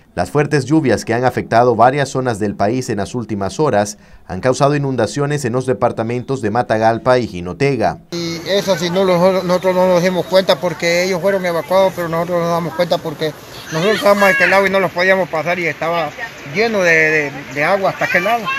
Las fuertes lluvias que han afectado varias zonas del país en las últimas horas han causado inundaciones en los departamentos de Matagalpa y Jinotega. Y eso sí, nosotros no nos dimos cuenta porque ellos fueron evacuados, pero nosotros nos damos cuenta porque nosotros estábamos a aquel lado y no los podíamos pasar y estaba lleno de agua hasta aquel lado.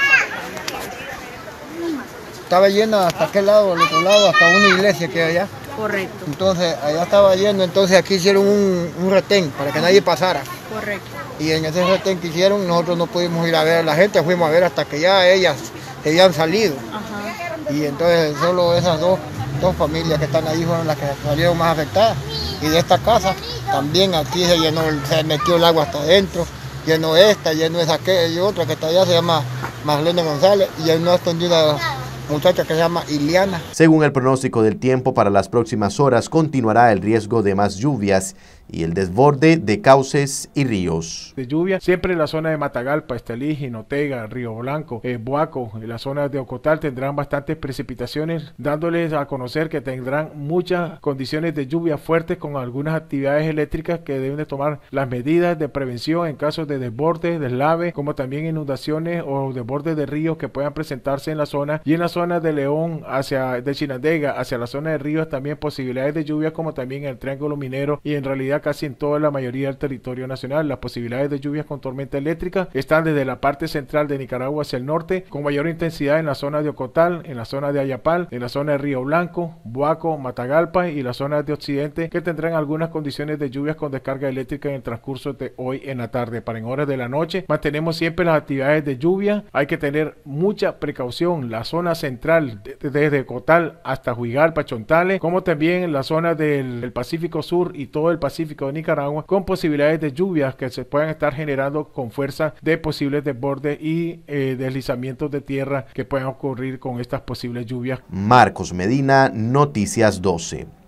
Estaba llena hasta aquel lado, al otro lado, hasta una iglesia que hay allá. Correcto. Entonces allá estaba lleno, entonces aquí hicieron un retén para que nadie pasara. Correcto. Y en ese retén que hicieron nosotros no pudimos ir a ver a la gente, fuimos a ver hasta que ya ellas habían salido. Ajá. Y entonces solo esas dos familias que están ahí fueron las que salieron más afectadas. Y de esta casa también aquí se metió el agua hasta adentro, llenó esta, llenó esa y otra que está allá, se llama Marlene González, y llenó esta una muchacha que se llama Iliana. Según el pronóstico del tiempo, para las próximas horas continuará el riesgo de más lluvias y el desborde de cauces y ríos. De lluvia, siempre en la zona de Matagalpa, Estelí, Jinotega, Río Blanco, Boaco, en la zona de Ocotal tendrán bastantes precipitaciones, dándoles a conocer que tendrán muchas condiciones de lluvia fuertes con algunas actividades eléctricas que deben de tomar las medidas de prevención en casos de desborde, deslave, como también inundaciones o desbordes de ríos que puedan presentarse en la zona, y en la zona de León de Chinandega hacia la zona de ríos también posibilidades de lluvia, como también en el Triángulo Minero y en realidad casi en toda la mayoría del territorio nacional. Las posibilidades de lluvias con tormenta eléctrica están desde la parte central de Nicaragua hacia el norte, con mayor intensidad en la zona de Ocotal, en la zona de Ayapal, en la zona de Río Blanco, Boaco, Matagalpa y las zonas de occidente, que tendrán algunas condiciones de lluvias con descarga eléctrica en el transcurso de hoy en la tarde. Para en horas de la noche mantenemos siempre las actividades de lluvia. Hay que tener mucha precaución. La zona central desde Ocotal hasta Huigalpa, Chontales, como también en la zona del Pacífico Sur y todo el Pacífico de Nicaragua, con posibilidades de lluvias que se puedan estar generando con fuerza de posibles desbordes y deslizamientos de tierra que puedan ocurrir con estas posibles lluvias. Marcos Medina, Noticias 12.